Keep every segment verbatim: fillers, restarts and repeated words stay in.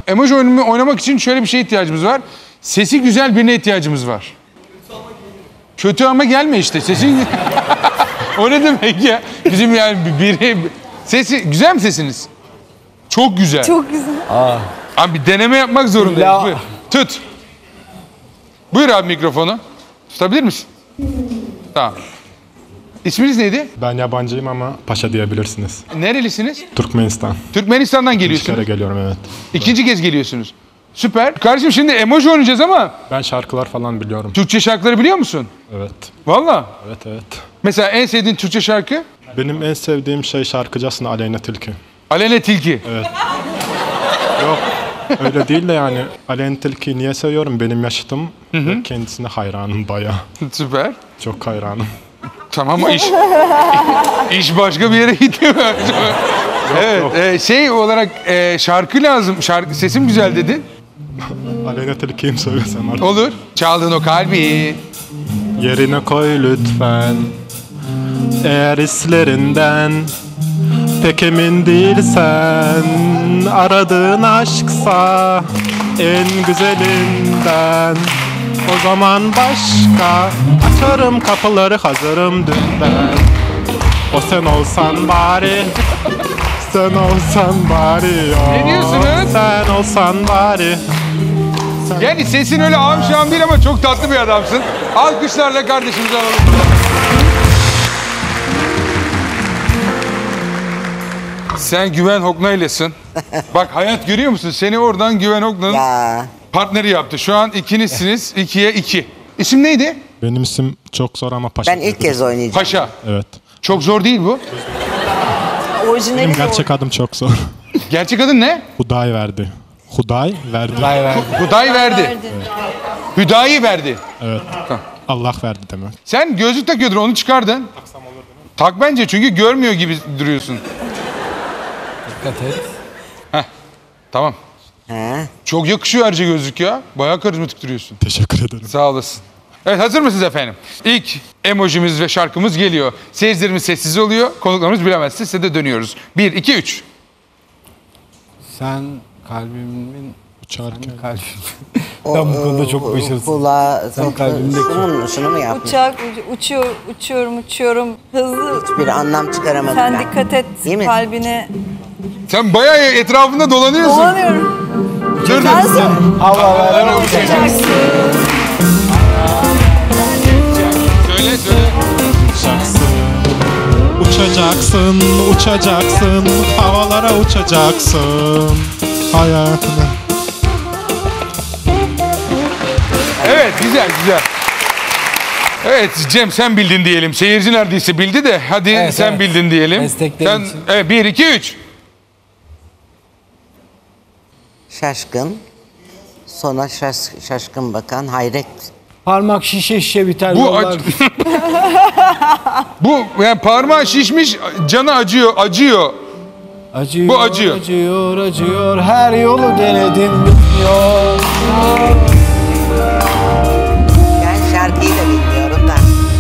Emoji oyunu oynamak için şöyle bir şeye ihtiyacımız var. Sesi güzel birine ihtiyacımız var. Kötü ama gelme işte. Sesin... O ne demek ya? Bizim yani biri... Sesi... Güzel mi sesiniz? Çok güzel. Çok güzel. Aa. Abi bir deneme yapmak zorundayız. Buyur. Tut. Buyur abi mikrofonu. Tutabilir misin? Tamam. İsminiz neydi? Ben yabancıyım ama paşa diyebilirsiniz. Nerelisiniz? Türkmenistan. Türkmenistan'dan geliyorsunuz. İkinci kere geliyorum, evet. İkinci kez geliyorsunuz. Süper. Kardeşim şimdi emoji oynayacağız ama... Ben şarkılar falan biliyorum. Türkçe şarkıları biliyor musun? Evet. Valla? Evet, evet. Mesela en sevdiğin Türkçe şarkı? Benim en sevdiğim şey şarkıcısına Aleyna Tilki. Aleyna Tilki. Evet. Yok, öyle değil de yani Aleyna Tilki'yi niye seviyorum? Benim yaşıtım ve kendisine hayranım bayağı. Süper. Çok hayranım. Tamam o iş. İş başka bir yere gidiyor. Evet. yok. E, şey olarak e, şarkı lazım. Şarkı sesim güzel dedin. Aleyna Tilki'yi mi söylesem artık? Olur. Çaldın o kalbi. Yerine koy lütfen. Eğer hislerinden pek emin değilsen, aradığın aşksa en güzelinden, o zaman başka. Açarım kapıları, hazırım dünden. O sen olsan bari, sen olsan bari. Ne diyorsunuz? Sen olsan bari. Yani sesin öyle ağam şam değil ama çok tatlı bir adamsın. Alkışlarla kardeşimizi alalım. Sen Güven Hokna'ylesın. Bak hayat görüyor musun? Seni oradan Güven Hokna'nın Ya. partneri yaptı. Şu an ikinizsiniz. ikiye iki. İsim neydi? Benim isim çok zor ama paşa. Ben ilk kez oynayacağım. Paşa. Evet. Çok zor değil bu. Orijinali Benim de gerçek adım çok zor. Gerçek adın ne? Huday verdi. Huday verdi. Huday verdi. Hüdayi verdi. Evet. Allah verdi demek. Sen gözlük takıyordun, onu çıkardın. Tak bence çünkü görmüyor gibi duruyorsun. Dikkat et. Heh, tamam. He. Çok yakışıyor ayrıca gözlük ya. Bayağı karizmatik duruyorsun. Teşekkür ederim. Sağ olasın. Evet, hazır mısınız efendim? İlk emojimiz ve şarkımız geliyor. Seyircilerimiz sessiz oluyor. Konuklarımız bilemezse size de dönüyoruz. Bir, iki, üç. Sen kalbimin... Uçarken. Sen kalbim. Ben bu konuda çok başarısızım. Kulağa, Sen kalbimdeki. şunu, şunu mu yapmış? uçak uç- uçuyor, uçuyorum, uçuyorum. Hızlı. Bir anlam çıkaramadım Sen ben. dikkat et Değil mi? kalbine. Sen bayağı etrafında dolanıyorsun. Dolanıyorum. Dur, Ben dur. sana Havalara uçacaksın. Söyle, söyle. Uçacaksın. Uçacaksın, uçacaksın, havalara uçacaksın. Hayatına. Evet, güzel, güzel. Evet, Cem sen bildin diyelim. Seyirci neredeyse bildi de hadi Evet, sen evet. bildin diyelim. Desteklerin Sen, için. evet, bir, iki, üç. Şaşkın. Sona şaş, şaşkın bakan hayret. Parmak şişe şişe biter. Bu yollar. ac- Bu yani parmağı şişmiş, canı acıyor, acıyor. Acıyor, Bu acıyor. acıyor, acıyor. Her yolu denedim, bitmiyor. Ben şarkıyı da bilmiyorum da.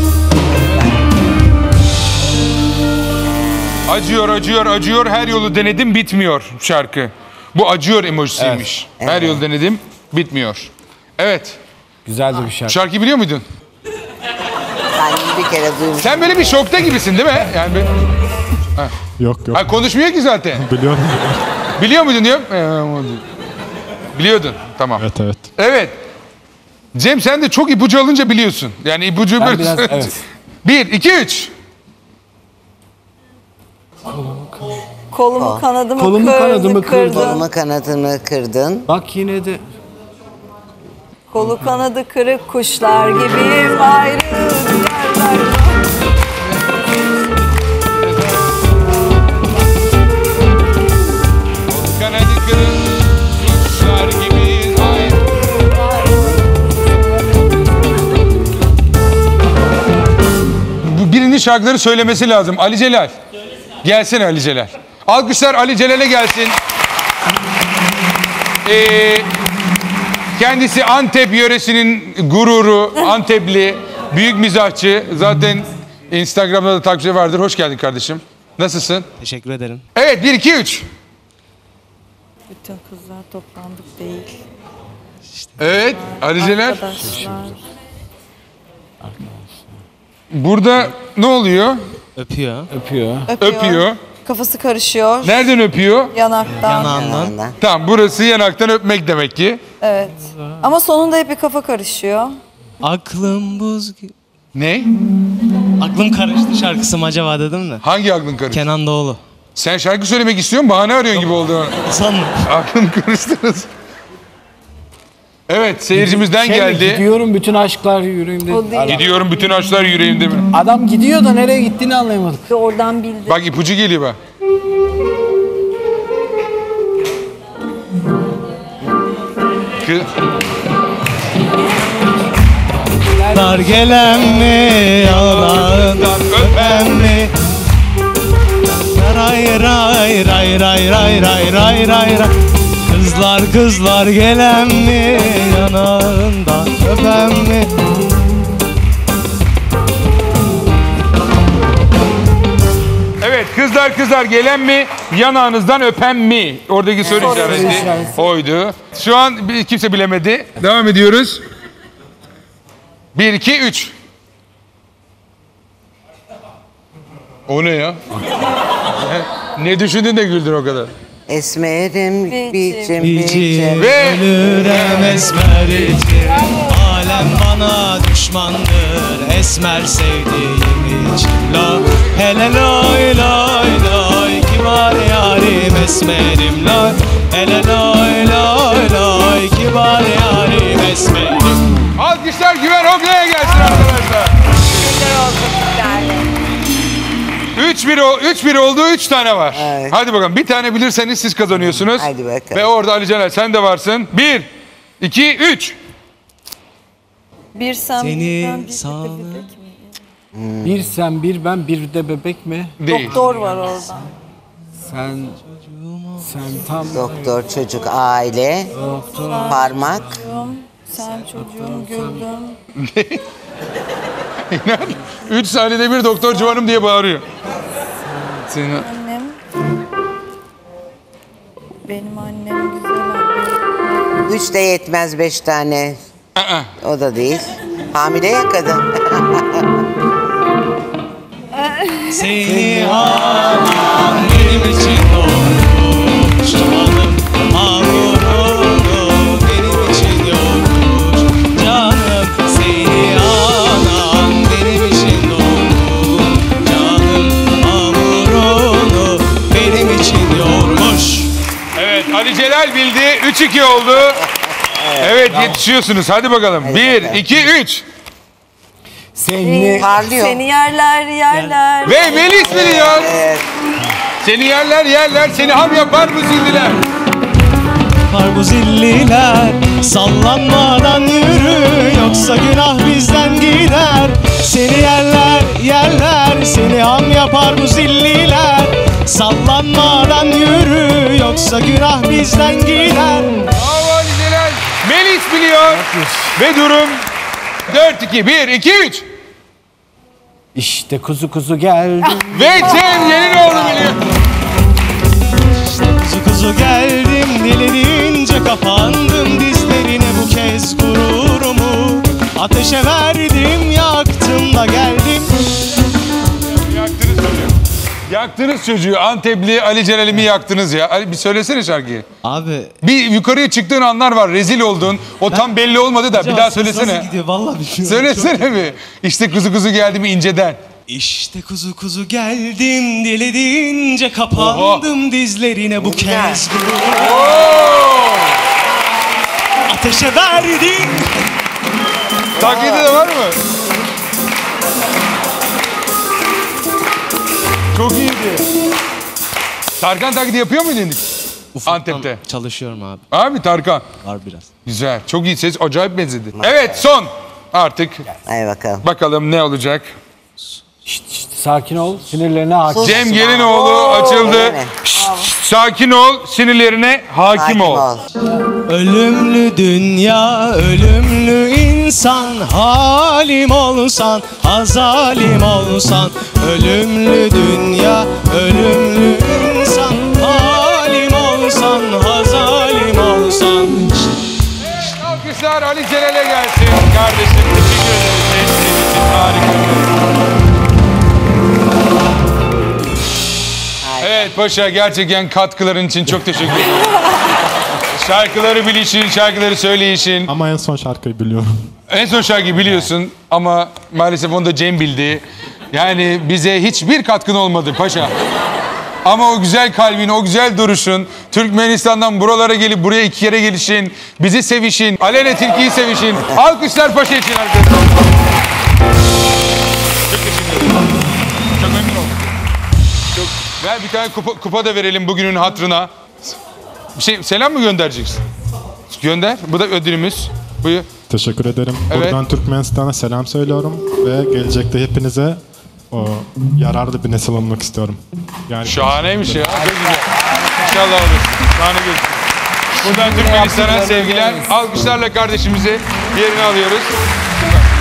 Acıyor, acıyor, acıyor. Her yolu denedim, bitmiyor şarkı. Bu acıyor emojisiymiş. Evet. Her Evet. yolu denedim, bitmiyor. Evet. Güzel de bir şarkı. Şarkıyı biliyor muydun? Ben bir kere duymuştum. Sen böyle bir şokta gibisin değil mi? Yani bir... Yok yok. Ha, konuşmuyor ki zaten. Biliyorum. Biliyor muydun diyorum. Ee, Biliyordun. Tamam. Evet evet. Evet. Cem sen de çok ipucu alınca biliyorsun. Yani ipucu Ben böyle... biraz, evet. Bir, iki, üç. Kolumu kanadımı Kolumu, kırdı, kanadımı kırdı. kırdın. Kolumu kanadını kırdın. Bak yine de Kolu kanadı kırık kuşlar gibiyim ayrı yerlerde. Kanadı kırın, kuşlar gibi ay. Bu birinin şarkıları söylemesi lazım. Ali Celal. Gelsene Ali Celal. Alkışlar Ali Celal'e gelsin. Ee, kendisi Antep yöresinin gururu, Antepli, büyük mizahçı. Zaten Instagram'da da takipçi vardır. Hoş geldin kardeşim. Nasılsın? Teşekkür ederim. Evet, bir, iki, üç. Bütün kızlar toplandık değil. Evet, Aliceler. Arkadaşlar. Burada ne oluyor? Öpüyor. Öpüyor. Öpüyor. Öpüyor. Kafası karışıyor. Nereden öpüyor? Yanaktan. Yanağından. Ondan. Tamam, burası yanaktan öpmek demek ki. Evet. Ama sonunda hep bir kafa karışıyor. Aklım buz gibi. Ne? Aklım karıştı şarkısı mı acaba dedim de. Hangi aklın karıştı? Kenan Doğulu. Sen şarkı söylemek istiyorsun, bahane arıyorsun gibi oldu. Son mu? Aklım karıştınız. Evet, seyircimizden Şey mi, geldi. Gidiyorum bütün aşklar yüreğimde. O değil. Adam, Gidiyorum bütün aşklar yüreğimde mi? adam gidiyor da nereye gittiğini anlayamadık. Oradan bildi. Bak ipucu geliyor bak. Kı- Dar gelen mi? Yanağından öpen mi? Ray ray ray ray ray ray ray ray ray. Kızlar kızlar gelen mi? Yanağından öpen mi? Evet, kızlar kızlar gelen mi, yanağınızdan öpen mi? Oradaki soru Soru işareti işareti. oydu. Şu an bir- kimse bilemedi. Devam ediyoruz. Bir, iki, üç. O ne ya? Ne düşündün de güldün o kadar? Esmerim Biçim. biçim İçim biçim. Ve- ölürem esmer içim. Alem bana düşmandır. Esmer sevdiğim için. La hele loy loy loy. Kibar yarim esmerim loy. Hele loy loy loy. Kibar yarim esmerim. Alkışlar Güven Okya'ya gelsin arkadaşlar. Üç bir, o- üç bir oldu, üç tane var. Evet. Hadi bakalım, bir tane bilirseniz siz kazanıyorsunuz. Hadi bakalım. Ve orada Ali Caner sen de varsın. Bir, iki, üç. Bir sen Seni bir ben bir de sağ- bebek mi? Bir sen bir ben bir de bebek mi? Değil. Doktor var orada. Sen sen tam Doktor, çocuk, aile, parmak. Çocuğum, sen çocuğum güldüm. Üç saniyede bir doktor civanım diye bağırıyor. Seni... Annem. Benim annem güzel annem. Üç de yetmez beş tane. Aa, O da değil. Hamile ya kadın. Seni alan benim için doğmuş canım. Hamurunu benim için yoğurmuş canım. Seni alan benim için doğmuş canım. Hamurunu benim için yoğurmuş. Evet, Ali Celal bildi. Üç iki oldu. Evet, yetişiyorsunuz. Hadi bakalım. Bir, bakalım. iki, üç. seni Parlıyor. Seni yerler yerler. Ve Melis biliyor. Evet. Seni yerler yerler, seni ham yapar mı zilliler? Karbuzilliler sallanmadan yürü, yoksa günah bizden gider. Seni yerler yerler, seni ham yapar bu zilliler. Sallanmadan yürü, yoksa günah bizden gider. Bravo Ali Celal. Melis biliyor. Ve durum dört iki. bir, iki, üç. işte kuzu kuzu geldi. Ve Cem Yelinoğlu biliyor. Kuzu kuzu geldim, dilediğince kapandım dizlerine, bu kez gururumu ateşe verdim, yaktım da geldim. Yaktınız çocuğu. Yaktınız çocuğu. Antepli Ali Celal'imi yaktınız ya. Ali, bir söylesene şarkıyı. Abi Bir yukarıya çıktığın anlar var. Rezil oldun. O tam belli olmadı da. Bir daha ses söylesene. nasıl gidiyor vallahi bilmiyorum. Söylesene mi? İşte kuzu kuzu geldi mi inceden. İşte kuzu kuzu geldim, dilediğince kapandım dizlerine, bu kez gururumu ateşe verdim. Taklidi de var mı? Çok iyiydi. Tarkan taklidi yapıyor muydun? Ufaktan Antep'te. çalışıyorum abi. Abi Tarkan. Var biraz. Güzel. Çok iyi ses. Acayip benzedi. Evet son. Artık Hadi bakalım. bakalım ne olacak. Şşt, şşt, sakin ol, sinirlerine hakim. Sus. Cem Gelinoğlu açıldı. öyle mi? Şşt, sakin ol. Sinirlerine hakim, Hakim ol. ol. Ölümlü dünya, ölümlü insan, halim olsan, hazalim olsan. Ölümlü dünya, ölümlü insan, halim olsan, hazalim alkışlar Ali Celal'e gelsin kardeşim. Teşekkür ederiz. Desteğin için harika. Evet Paşa, gerçekten katkıların için çok teşekkür ederim. Şarkıları bilişin, şarkıları söyleyişin. Ama en son şarkıyı biliyorum. En son şarkıyı biliyorsun ama maalesef onu da Cem bildi. Yani bize hiçbir katkın olmadı Paşa. Ama o güzel kalbin, o güzel duruşun, Türkmenistan'dan buralara gelip buraya iki kere gelişin, bizi sevişin, Aleyna Tilki'yi sevişin. Alkışlar Paşa için arkadaşlar. Çok teşekkür ederim. Çok memnun oldum. Çok... Ver bir tane kupa, kupa da verelim bugünün hatırına. Bir şey, selam mı göndereceksin? Gönder. Bu da ödülümüz. Buyur. Teşekkür ederim. Evet. Buradan Türkmenistan'a selam söylüyorum ve gelecekte hepinize o yararlı bir nesil olmak istiyorum. Yani Şahaneymiş ya. Çok güzel. İnşallah olur. Şahane görüşürüz. Buradan Türkmenistan'a sevgiler. Alkışlarla kardeşimizi yerine alıyoruz. Süper.